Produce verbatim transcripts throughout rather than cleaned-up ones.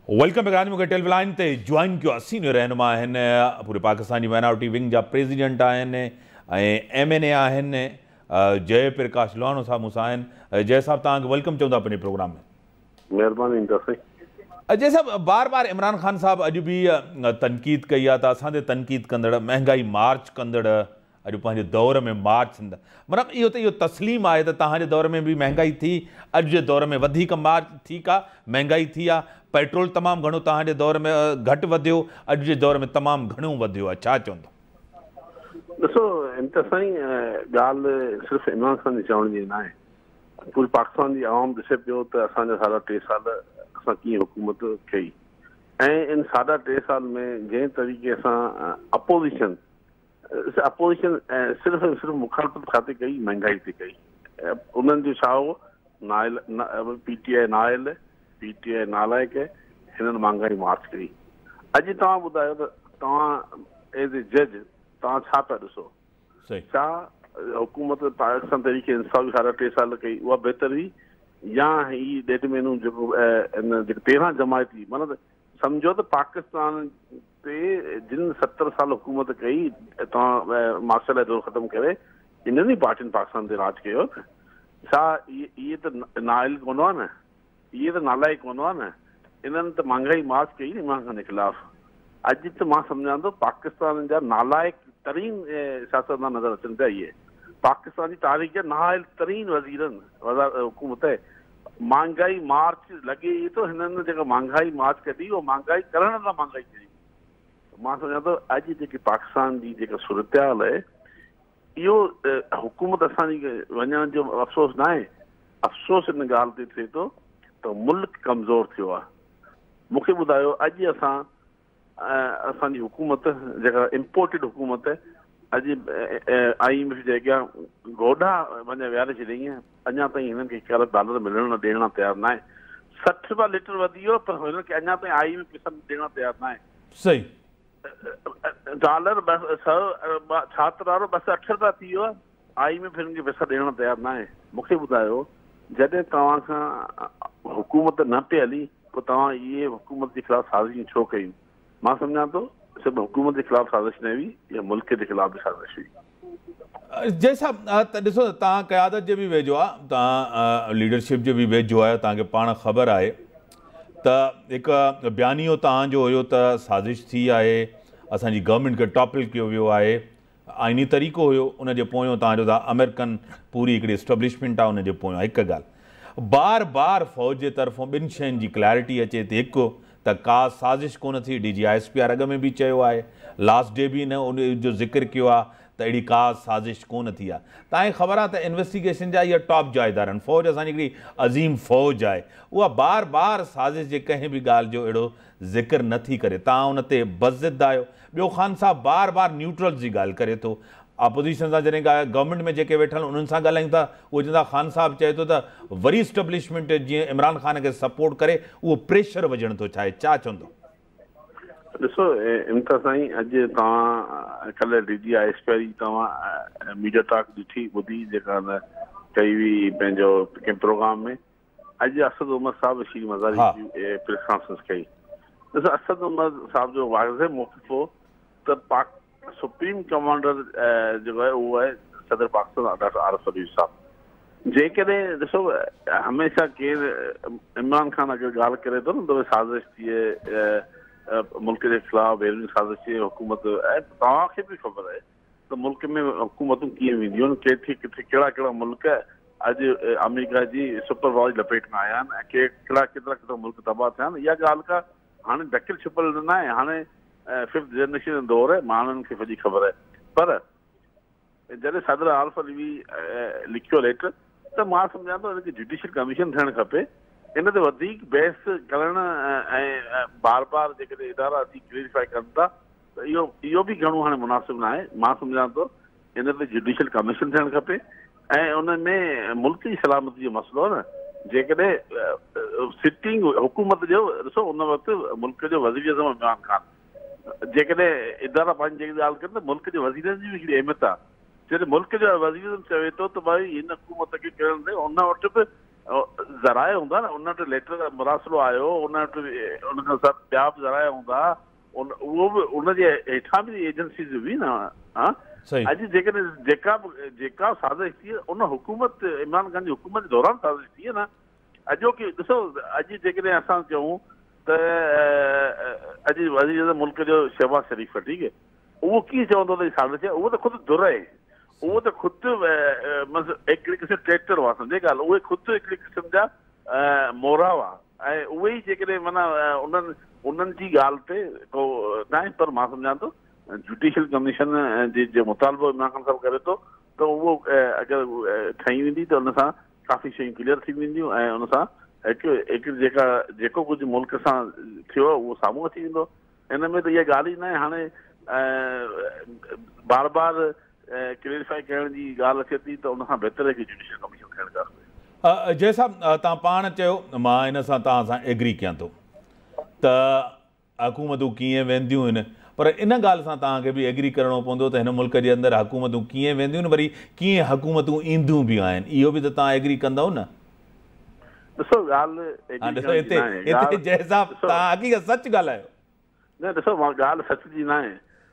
Welcome back. मूंखे television ते join किया सीनियर रहनुमा आहिनि पूरे पाकिस्तान की माइनॉरिटी विंग जा प्रेसिडेंट आहिनि ऐं एम एन ए आहिनि जय प्रकाश लोहाणो साहब मूंसां आहिनि। जय साहब तव्हांखे वेलकम चवंदा पंहिंजे प्रोग्राम में। महिरबानी जय साहब बार बार इमरान खान साहब अॼु बि तनक़ीद कई आहे त असांजे तनक़ीद कंदड़ महांगाई मार्च कंदड़ अॼु पंहिंजे दौर में मार्च मतिलबु इहो त इहो तस्लीम आहे त तव्हांजे दौर में बि महांगाई थी, अॼु जे दौर में वधीक मार्च ठीकु आहे महांगाई थी आहे, पेट्रोल तमामु घणो तव्हांजे दौर में घटि वधियो, अॼु जे दौर में तमामु घणो वधियो आहे, छा चवंदो? ॾिसो इम्तिया साईं ॻाल्हि सिर्फ़ु इमरान खान जी चवण जी न आहे, पूरी पाकिस्तान जी आवाम ॾिसे पियो त असांजा साढा टे साल असां कीअं हुकूमत कई ऐं इन साढा टे साल में जंहिं तरीक़े सां अपोज़िशन अपोज़िशन सिर्फ़ु सिर्फ़ु मुखालफ़त खाते कई, महांगाई ते कई। उन्हनि जो छा हो, नाइल पी टी आई नाइल पी टी आई नालाइक हिननि महांगाई मार्च कई। अॼु तव्हां ॿुधायो त तव्हां एज़ ए जज तव्हां छा पिया ॾिसो? छा हुकूमत पाकिस्तान तरीक़े इंसाफ़ी साढा टे साल कई उहा बहितर हुई या ही ॾेढ महीनो जेको जेको तेरहं जमायती मतिलबु सम्झो त पाकिस्तान ते जिन सतरि साल हुकूमत कई तव्हां मार्शल दौर ख़तमु करे इन्हनि ई पार्टियुनि पाकिस्तान ते राज कयो न? छा इहे इहे त नाइल कोन हुआ न, इहे त नालाइक कोन हुआ न? इन्हनि त महांगाई मार्च कई न इमरान खान जे ख़िलाफ़। अॼु त मां सम्झां थो पाकिस्तान जा नालाइक तरीन सियासतदान नज़र अचनि पिया। इहे पाकिस्तान जी तारीख़ जा नाइल तरीन वज़ीरनि हुकूमत महांगाई मार्च लॻे थो हिननि जेका महांगाई मार्च कढी उहा महांगाई करण लाइ महांगाई कढी। मां सम्झां थो अॼु जेकी पाकिस्तान जी जेका सूरतहाल आहे इहो हुकूमत असांजी वञण जो अफ़सोस न आहे, अफ़सोस हिन ॻाल्हि ते थिए थो त मुल्क कमज़ोर थियो आहे। मूंखे ॿुधायो अॼु असां असांजी हुकूमत जेका इम्पोर्टेड हुकूमत अॼु आई एम एफ जे अॻियां गोॾा वञे विहारे छॾियईं, अञा ताईं हिननि खे हिकु अरब डॉलर मिलण लाइ ॾियण लाइ तयारु न आहे। सठि रुपया लीटर वधी वियो पर हिननि खे अञा ताईं आई एम एफ पैसा ॾियण लाइ तयारु न आहे। सही डॉलर सौ छात्र वारो ॿ सौ अठ रुपया थी वियो आहे, आई एम एफ हिननि खे पैसा ॾियण लाइ तयारु न आहे। मूंखे ॿुधायो जॾहिं तव्हां खां हुकूमत न पे हली पोइ तव्हां इहे हुकूमत जे ख़िलाफ़ साज़िशूं छो कयूं? मां सम्झां थो सिर्फ़ु हुकूमत जे ख़िलाफ़ साज़िश न हुई, इहा मुल्क जे ख़िलाफ़ बि साज़िश हुई। जय साहब त ॾिसो तव्हां क़यादत जे बि वेझो आहे, तव्हां लीडरशिप जे बि वेझो आहे, तव्हांखे पाण ख़बर आहे त हिकु बयानियो तव्हांजो हुयो त साज़िश थी आहे, असांजी गवर्नमेंट खे टॉपल कयो वियो आहे, आइनी तरीक़ो हुयो, उनजे पोयों तव्हांजो त अमेरिकन पूरी हिकिड़ी इस्टेब्लिशमेंट आहे उनजे पोयों। हिकु ॻाल्हि बार बार फ़ौज जे तरफ़ां ॿिनि शयुनि जी क्लैरिटी अचे थी, हिकु त का साज़िश कोन थी, D G I S P R अॻ में बि चयो आहे, लास्ट डे बि हिन उन जो ज़िक्र कयो आहे त अहिड़ी का साज़िश कोन थी आहे। तव्हांखे ख़बर आहे त इन्वेस्टिगेशन जा इहा टॉप जा इदारा आहिनि, फ़ौज असांजी हिकिड़ी अज़ीम फ़ौज आहे, उहा बार बार साज़िश जे कंहिं बि ॻाल्हि जो अहिड़ो ज़िक्र नथी करे, तव्हां उन ते बज़िद आहियो। ॿियो ख़ान साहब बार बार न्यूट्रल जी ॻाल्हि करे थो, अपोज़िशन सां जॾहिं गवर्नमेंट में जेके वेठल उन्हनि सां ॻाल्हायूं था उहे चवंदा ख़ान साहब चए थो त वरी इस्टेब्लिशमेंट जीअं इमरान खान खे सपोर्ट करे उहो प्रेशर विझण थो चाहे, छा चवंदो? ॾिसो इम्तिया साईं अॼु तव्हां कल्ह D G I S P वारी तव्हां मीडिया टॉक ॾिठी ॿुधी जेका न कई हुई पंहिंजो कंहिं प्रोग्राम में, अॼु असद उमर साहब शीर मज़ारी जी प्रेस कॉन्फ्रेंस कई। ॾिसो असद उमर साहब जो वाज़े मौक़िफ़ हो त पाक सुप्रीम कमांडर जेको आहे उहो आहे सदर पाकिस्तान डॉक्टर आरिफ अलवी साहब। जेकॾहिं ॾिसो हमेशह केरु इमरान खान अगरि ॻाल्हि करे थो न त साज़िश थिए मुल्क जे ख़िलाफ़ बैरूनी साज़िश थिए हुकूमत ऐं तव्हांखे बि ख़बर आहे त मुल्क में हुकूमतूं कीअं वेंदियूं आहिनि, किथे किथे कहिड़ा कहिड़ा मुल्क अॼु अमेरिका जी सुपर पावर जी लपेट में आया आहिनि ऐं के कहिड़ा केतिरा केतिरा मुल्क तबाह थिया आहिनि। इहा ॻाल्हि का हाणे ढकियल छुपियल न आहे, हाणे फिफ्थ जनरेशन जो दौर आहे, माण्हुनि खे सॼी ख़बर आहे। पर जॾहिं सदर आरिफ अलवी लिखियो लेटर त मां सम्झां थो हिनखे जुडिशियल कमीशन थियणु खपे, इन ते वधीक बहस करणु ऐं बार बार जेकॾहिं इदारा अची क्लेरिफाई कनि था त इहो इहो बि घणो हाणे मुनासिबु न आहे। मां सम्झां थो इन ते जुडिशियल कमीशन थियणु खपे ऐं उन में मुल्क जी सलामती जो मसइलो आहे न। जेकॾहिं सिटिंग हुकूमत जो ॾिसो उन वक़्तु मुल्क जो वज़ीर अज़म इमरान खान, जेकॾहिं इदारा पंहिंजी जेकी ॻाल्हि कनि त मुल्क जे वज़ीरनि जी बि हिकिड़ी अहमियत आहे। जॾहिं मुल्क जो वज़ीर चवे थो त भई हिन हुकूमत खे करण ते उन वटि बि ज़राए हूंदा न, उन वटि लेटर मुरासिलो आयो, उन वटि उन खां सभु ॿिया बि ज़राए हूंदा, उन उहो बि उनजे हेठां बि एजेंसीज़ हुई न। हा, अॼु जेकॾहिं जेका बि जेका साज़िश थी उन हुकूमत इमरान ख़ान जी हुकूमत जे दौरान साज़िश थी न। अॼोकी ॾिसो, अॼु जेकॾहिं असां चऊं त अॼु वज़ीर अज़म मुल्क जो शहबाज़ शरीफ़, ठीकु आहे, उहो कीअं चवंदो त साज़िश आहे? उहो त ख़ुदि दुर आहे, उहो त ख़ुदि हिकिड़ी क़िस्म ट्रैक्टर हुआ, सम्झे ॻाल्हि, उहे ख़ुदि हिकिड़ी क़िस्म जा मोरा हुआ, ऐं उहे ई जेकॾहिं माना उन्हनि उन्हनि जी ॻाल्हि ते को न आहे, पर मां सम्झां थो जुडिशियल कमीशन जे जो मुतालबो इमरान ख़ान साहिबु करे थो त उहो अगरि ठही वेंदी त उन सां काफ़ी शयूं क्लियर थी वेंदियूं, ऐं उन सां हिकु हिकिड़ी जेका जेको कुझु मुल्क सां थियो उहो साम्हूं अची वेंदो। हिन में त इहा ॻाल्हि ई न आहे। हाणे बार बार क्लैरिफाई करण जी ॻाल्हि अचे थी त उन खां बहितर आहे कि जुडिशियल कमीशन थियणु खपे। जय साहब, तव्हां पाण चयो, मां हिन सां तव्हां सां एग्री कयां थो त हुकूमतूं कीअं वेंदियूं आहिनि, पर इन ॻाल्हि सां तव्हांखे बि एग्री करिणो पवंदो त हिन मुल्क जे अंदरि हुकूमतूं कीअं वेंदियूं आहिनि, वरी कीअं हुकूमतूं ईंदियूं बि आहिनि, इहो बि त तव्हां एग्री कंदव न? ॾिसो ॻाल्हि हिते हिते जय साहब तव्हां हक़ीक़त सच ॻाल्हायो। न ॾिसो, मां ॻाल्हि सच जी न आहे।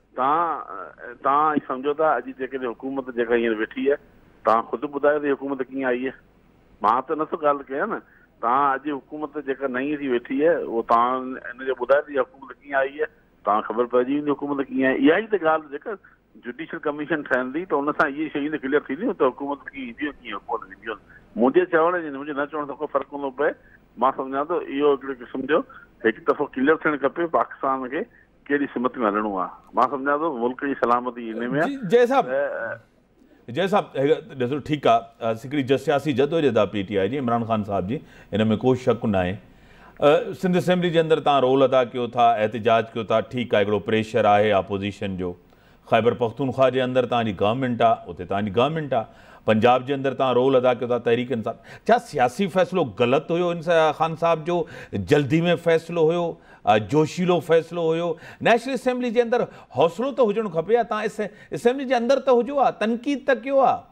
तव्हां तव्हां सम्झो था अॼु जेकॾहिं हुकूमत जेका हींअर वेठी आहे, तव्हां ख़ुदि ॿुधायो त हुकूमत कीअं आई आहे? मां त नथो ॻाल्हि कयां न। तव्हां अॼु हुकूमत जेका नई थी वेठी आहे उहो तव्हां हिन जो ॿुधायो त हुकूमत कीअं आई आहे, तव्हां ख़बर पइजी वेंदी हुकूमत कीअं आहे। इहा ई त ॻाल्हि जेका जुडिशियल कमीशन ठहंदी त उन सां इहे शयूं त क्लियर थींदियूं त हुकूमत कीअं ईंदियूं कीअं हुकूमत वेंदियूं। मुंहिंजे चवण जी मुंहिंजे न चवण सां को फ़र्क़ु कोन पए। मां सम्झां थो इहो हिकिड़े क़िस्म जो हिकु दफ़ो क्लियर थियणु खपे पाकिस्तान खे कहिड़ी सिमत में हलणो आहे। मां सम्झां थो मुल्क जी सलामती हिन में आहे। जय साहब जय साहब ॾिसो, ठीकु आहे, हिकिड़ी सियासी जदोजहद आहे पी टी आई जी, इमरान ख़ान साहिब जी, हिन में को शक न आहे। सिंध असेंबली जे अंदरि तव्हां रोल अदा कयो था, एहतिजाज कयो था, ठीकु आहे, हिकिड़ो प्रेशर आहे अपोज़िशन जो। ख़ैबर पख्तूनख्वा जे अंदरि तव्हांजी गवर्नमेंट आहे, उते तव्हांजी गवर्नमेंट आहे। पंजाब जे अंदरि तव्हां रोल अदा कयो था तहरीक इंसाफ़। छा सियासी फ़ैसिलो ग़लति हुयो इन ख़ान साहिब जो? जल्दी में फ़ैसिलो हुयो, जोशीलो फ़ैसिलो हुयो? नेशनल असेंबली जे अंदरि हौसलो त हुजणु खपे आहे, तव्हां असेंबली जे अंदरि त हुजो आहे, तनक़ीद त कयो आहे।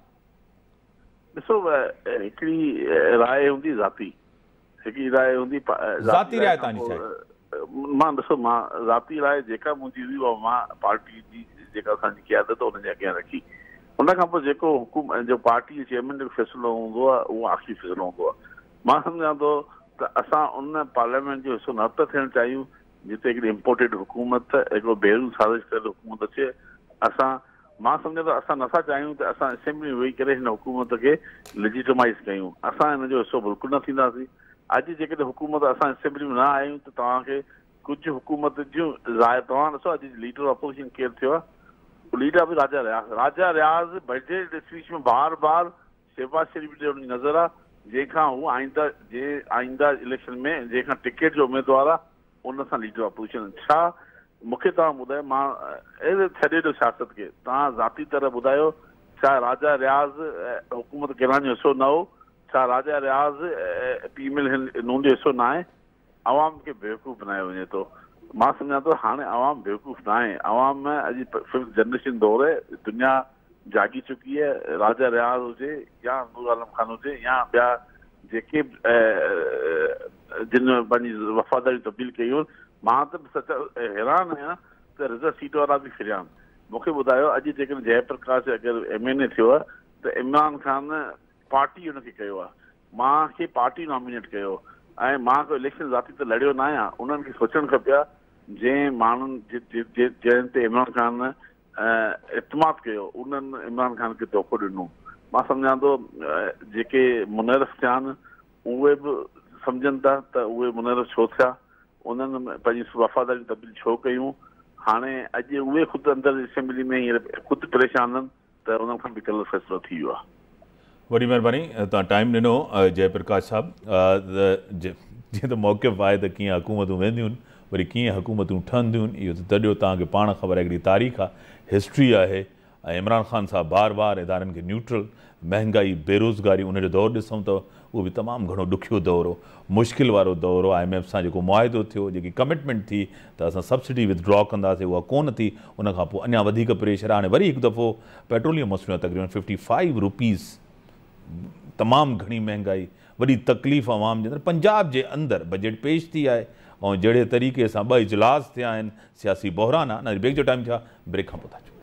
ॾिसो, हिकिड़ी राय हूंदी ज़ाती, हिकिड़ी राय हूंदी ज़ाती राय तव्हांजी छा आहे? मां ॾिसो, मां ज़ाती राय जेका मुंहिंजी हुई उहा मां पार्टी जी जेका असांजी क़यादत हुनजे अॻियां रखी। उन खां पोइ जेको हुकूमत जो पार्टी जे चेयरमैन जो फ़ैसिलो हूंदो आहे उहो आख़िरी फ़ैसिलो हूंदो आहे। मां सम्झां थो त असां उन पार्लियामेंट जो हिसो न था थियणु चाहियूं जिते हिकिड़ी इम्पोर्टेड हुकूमत, हिकिड़ो बेरून साज़िश करे हुकूमत अचे। असां मां सम्झां थो असां नथा चाहियूं त असां असेंबली में वेही करे हिन हुकूमत खे लेजिटिमाइज़ कयूं। असां हिन जो हिसो बिल्कुलु न थींदासीं। अॼु जेकॾहिं हुकूमत असां असेंबली में न आहियूं त तव्हांखे कुझु हुकूमत जूं राय, तव्हां ॾिसो अॼु लीडर अपोज़िशन केरु थियो आहे? लीडर बि राजा रियाज़। राजा रियाज़ बजट स्पीच में बार बार शहबाज़ शरीफ़ जो हुनजी नज़र आहे, जंहिंखां हू आईंदा जे आईंदा इलेक्शन में जंहिंखां टिकट जो उम्मीदवार आहे उन सां लीडर अपोज़िशन। छा मूंखे तव्हां ॿुधायो, मां अहिड़े छॾे ॾियो सियासत खे, तव्हां ज़ाती तरह ॿुधायो, छा राजा रियाज़ हुकूमत किरान जो हिसो न हो? छा राजा रियाज़ फीमेल नून जो हिसो न आहे? आवाम खे बेवकूफ़ बनायो वञे थो। मां सम्झां थो हाणे आवाम बेवकूफ़ न आहे। आवाम में अॼु फिफ्थ जनरेशन दौर आहे, दुनिया जागी चुकी है। राजा रियाज़ हुजे या नूर आलम खान हुजे या ॿिया जेके जिन पंहिंजी वफ़ादारी तब्दील कयूं, मां त सच हैरान आहियां त रिज़र्व सीट वारा बि फिरिया आहिनि। मूंखे ॿुधायो, अॼु जेकॾहिं जयप्रकाश अगरि एम एन ए थियो आहे त इमरान ख़ान पार्टी हुनखे कयो आहे, मूंखे पार्टी नॉमिनेट कयो, ऐं मां को इलेक्शन ज़ाती त लड़ियो न आहियां। उन्हनि खे सोचणु खपे आहे जंहिं माण्हुनि जंहिं ते इमरान ख़ान इतमाद कयो उन्हनि इमरान ख़ान खे तोहफ़ो ॾिनो। मां सम्झां थो जेके मुनरफ़ थिया आहिनि उहे बि सम्झनि था त उहे मुनरफ़ छो थिया, उन्हनि पंहिंजी वफ़ादारी तब्दील छो कयूं। हाणे अॼु उहे ख़ुदि अंदरि असेंबली में हींअर ख़ुदि परेशान आहिनि त उन्हनि खां बि कल्ह फ़ैसिलो थी वियो आहे। वॾी महिरबानी, तव्हां टाइम ॾिनो जयप्रकाश साहिबु। जीअं त मौक़िफ़ आहे त कीअं हुकूमतूं वेंदियूं आहिनि, वरी कीअं हुकूमतूं ठहंदियूं आहिनि, इहो त तॾहिं तव्हांखे पाण ख़बर आहे, हिकिड़ी तारीख़ आहे, हिस्ट्री आहे। ऐं इमरान ख़ान साहिबु बार बार इदारनि खे न्यूट्रल, महांगाई, बेरोज़गारी, उनजो दौरु ॾिसूं त उहो बि तमामु घणो ॾुखियो दौरु हो, मुश्किल वारो दौरु हो। आई एम एफ सां जेको मुआदो थियो, जेकी कमिटमेंट थी त असां सब्सिडी विथड्रॉ कंदासीं, उहा कोन थी। उन खां पोइ अञा वधीक प्रेशर आहे। हाणे वरी हिकु दफ़ो पेट्रोलियम मसइलो आहे, तक़रीबन फिफ्टी फाइव रुपीज़ तमामु घणी महांगाई, वॾी तकलीफ़ आवाम जे अंदरि। पंजाब जे अंदरि बजट पेश थी आहे ऐं जहिड़े तरीक़े सां ॿ इजलास थिया आहिनि, सियासी बहिरान आहे। न ब्रेक जो टाइम थिया, ब्रेक खां पोइ था अचूं।